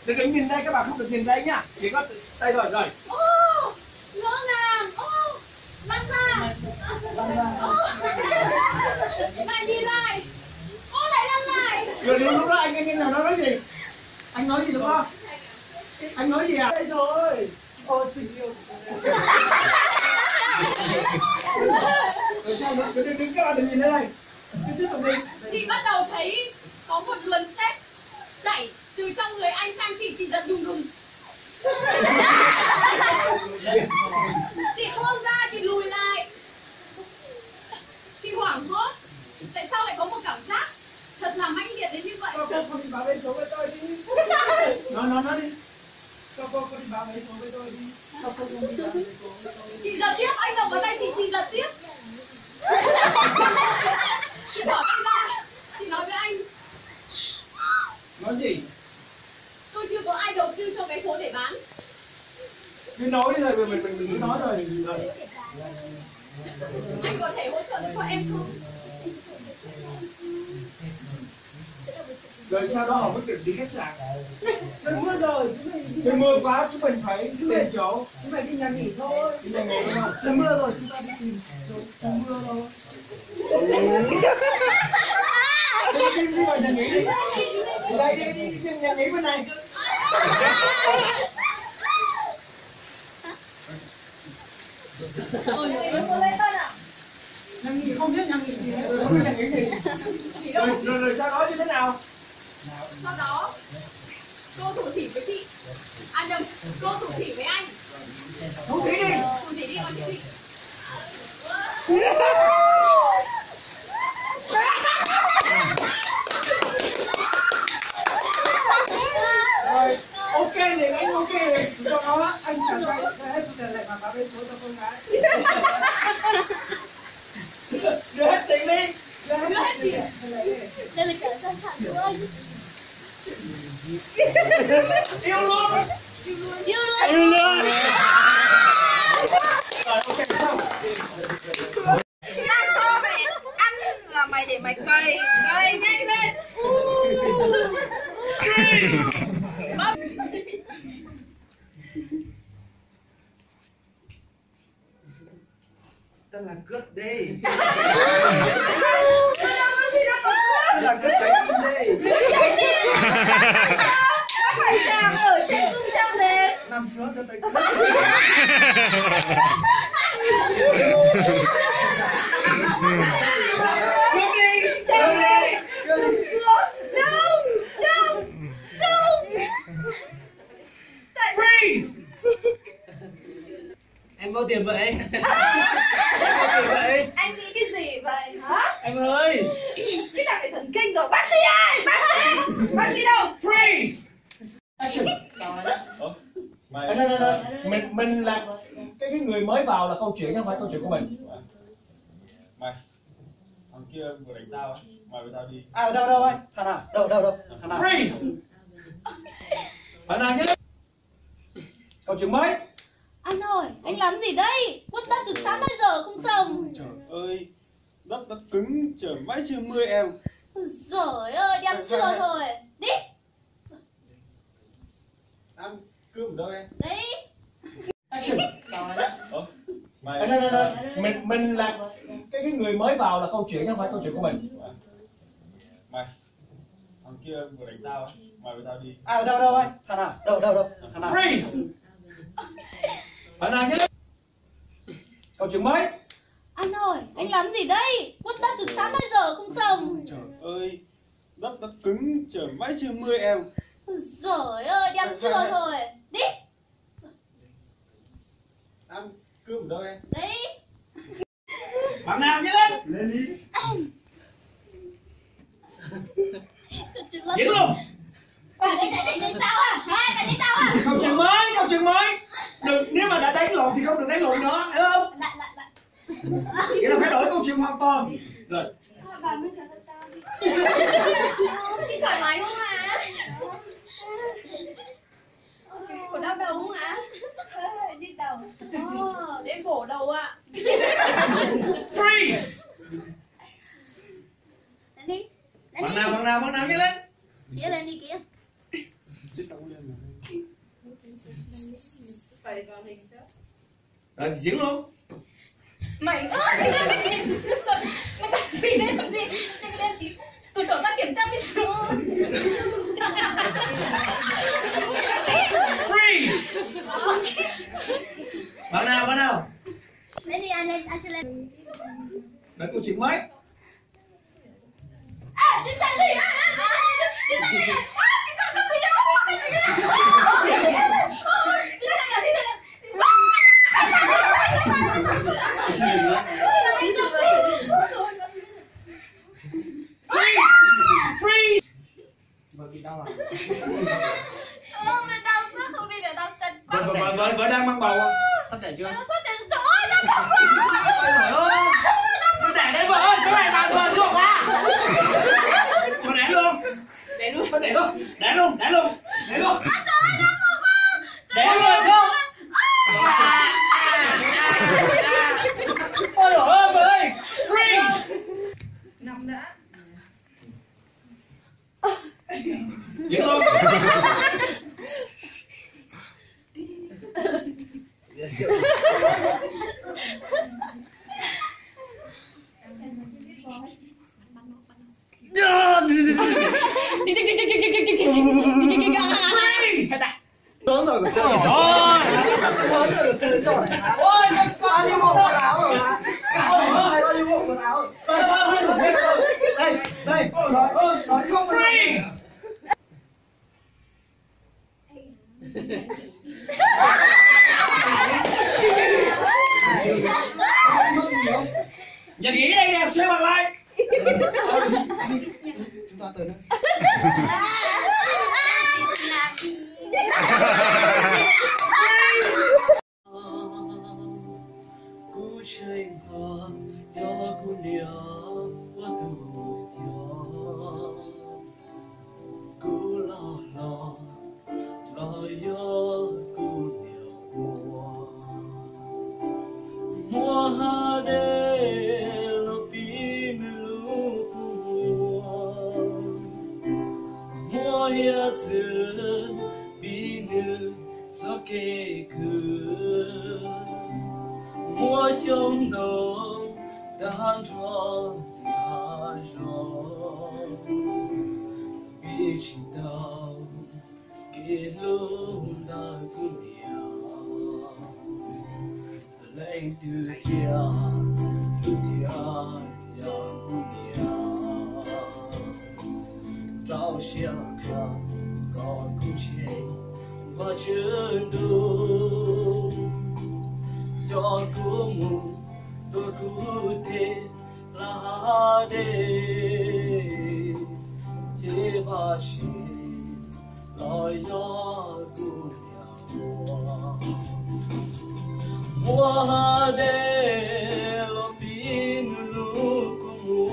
Đừng nhìn đây, các bạn không được nhìn đây nhá. Chỉ có tay rồi rồi. Ngỡ ngàng. Lăn ra. Lại nhìn lại. Lại lăn lại. Rồi lúc đó anh nào nói gì? Anh nói gì đúng không? Anh nói gì à? Đây rồi. Ôi tình yêu. Rồi sao nữa? Đừng các bạn đừng nhìn đây. Cứ tiếp tục đi. Chị bắt đầu thấy có một luồng sét chảy từ trong người anh sang chị giật đùng đùng. Chị buông ra, chị lùi lại. Chị hoảng hốt. Tại sao lại có một cảm giác thật là mãnh liệt đến như vậy? Sao cô không đi báo vé số với tôi đi? Nói đi. Sao cô không đi báo vé số với tôi đi? Sao cô không đi báo vé số với tôi đi? Chị giật tiếp, anh động vào tay chị giật tiếp. Chị bỏ tay ra, chị nói với anh. Nói gì? Tôi chưa có ai đầu tư cho vé số để bán. Cứ nói đi rồi, mình cứ nói rồi. Anh có thể hỗ trợ được cho em không? Rồi sau đó họ mới đi khách sạn. Trời mưa rồi, trời mưa quá chúng mình phải tìm chỗ. Chúng mình đi nhà nghỉ thôi. Đi nhà nghỉ đúng không? Trời mưa rồi chúng ta đi tìm chỗ. Trời mưa rồi. Đi vào nhà nghỉ đi. Đây đi nhà nghỉ bên này. Nhà nghỉ không biết nhà nghỉ gì hết. Không biết nhà nghỉ gì. Rồi sau đó như thế nào? Sau đó cô thủ thỉ với chị. Nhầm, cô thủ thỉ với anh. Thủ thỉ đi. Thủ thỉ đi con chị. Rồi, ok thì anh ok thì cho nó anh trả tay hết số tiền lại và báo bên số cho con gái. Đưa hết tiền đi. Đưa hết tiền. Đây là cả gia sản của anh. Yêu luôn. Yêu luôn. Rồi ok xong. Ta cho mày ăn là mày để mày cày nhanh lên. Tên là good day. Tên là good trái tim đi. Nó phải chàng ở trên cung trong nền. Năm xưa cho tay Em bao tiền vậy? Anh nghĩ cái gì vậy hả? Em ơi! Cái thằng này thần kinh rồi. Bác sĩ ơi! Bác sĩ đâu? Freeze. Action. Mình là cái người mới vào là câu chuyện chứ không phải câu chuyện của mình. Mày, thằng kia vừa đánh tao ấy, mày với tao đi. Đâu anh? Thằng nào? Đâu? Thằng nào? Freeze. Thằng nào nhé? Câu chuyện mới. Anh ơi, anh làm gì đây? Quất đất từ sáng đến giờ không xong. Trời ơi, đất nó cứng, trời mãi chưa mưa em. Giời ơi, đi ăn trưa thôi. Đi. Ăn cơm ở đâu em? Đấy. Action. Mày, mình là cái người mới vào là câu chuyện chứ không phải câu chuyện của mình. Mày, thằng kia vừa đánh tao ấy, mày với tao đi. Đâu anh? Thằng nào? Đâu? Thằng nào? Freeze. Thằng nào nhé? Câu chuyện mới. Anh ơi, anh làm gì đây? Quất đất từ sáng đến giờ không xong. Trời ơi, đất nó cứng, trời mãi chưa mưa em. Giời ơi, đi ăn trưa thôi. Đi. Ăn cơm ở đâu em? Đấy. Bạn nào nhé lên? Lên đi. Diễn luôn. Bạn đánh sao à? Bạn đánh sao à? Câu chuyện mới. Đừng, nếu mà đã đánh lộn thì không được đánh lộn nữa, hiểu không? Lại. Vậy là phải đổi câu chuyện hoàn toàn. Rồi. Bạn bây giờ thật sao đi. Chị thoải mái không hả? Có đau đầu không hả? Đi đầu. Để bổ đầu ạ. Freeze. Lên đi. Bạn nào nhé lên? Kia lên đi kia. Chứ sao không lên mà. Rồi diễn luôn. Mày ơi, mày làm gì đây làm gì? Nhanh lên tí, tụi đổ ra kiểm tra đi xuống. Free. Bạn nào? Lên đi, anh chưa lên. Đấy câu chuyện mới. À, đi chạy đi, đi chạy đi. Cái con gì đâu, cái gì đâu. Đi chạy đi. Free. Vợ bị đau à? Mày đau quá không đi được, đau chân quá. Vợ đang mang bầu không? Sắp đẻ chưa? Mày nó sắp đẻ, trời ơi, đau quá. Trời ơi. Tôi đẻ đấy vợ ơi, sao lại làm vợ ruột à? Cho đẻ luôn. Đẻ luôn. Đẻ luôn. Đẻ luôn. Đẻ luôn. Đẻ luôn. Trời ơi, đau quá. Đẻ luôn không? Ôi dồi ơi, vợ ơi. Free. Nằm đã. Diễn luôn. Lớn rồi còn chơi lớn rồi còn chơi giỏi. Ôi bao nhiêu bộ quần áo rồi hả? Bao nhiêu bộ quần áo rồi. Đây nói không free. Nhà nghỉ đây nè, xe bằng lại. Chúng ta tới nơi. Cú chơi hoa, gió cú liễu, hoa cú gió, cú lo gió cú liễu mùa hoa đê lo pin lu mùa hiệp tử pin gió kề cứ mùa sông đông đan cho nhà gió bị chỉ đau cái lúc đã cũng nhiều lấy từ kia ya cũng nhiều trao xe cả còn cũng chết và chân đủ cho cô mù tôi cũng thế là để chế và chế lo gió cũng nhau mùa để lo pin lu cũng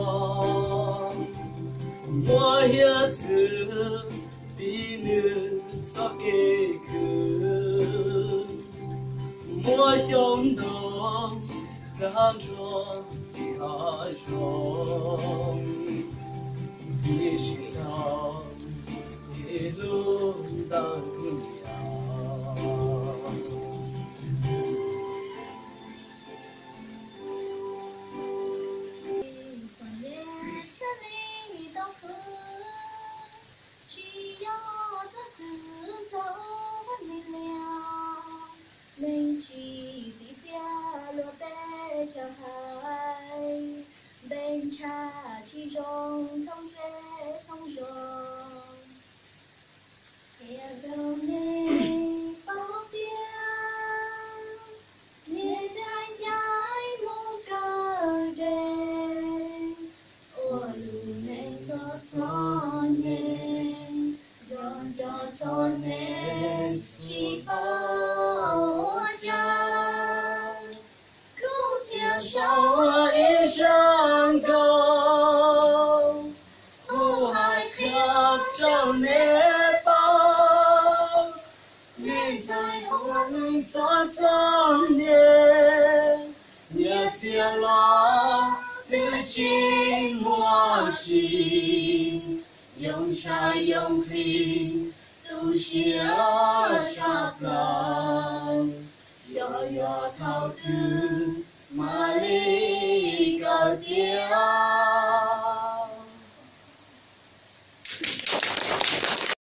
mùa hiệp tử pin sao kê cứ mùa sông đông đan cho nhà gió biết sao cái lúc đang cùng nhau mình chỉ vì cha lúa bé cho hai bên cha chỉ rong không dễ không rong kia đâu nên bao tiếng nghe danh nhái mô cờ đêm ô lù nên cho nên giòn cho nên chỉ bao sao一生高，苦海刻着涅槃，你在红在藏念，也接了的寂寞心，用茶用品，都写下plan。 cứ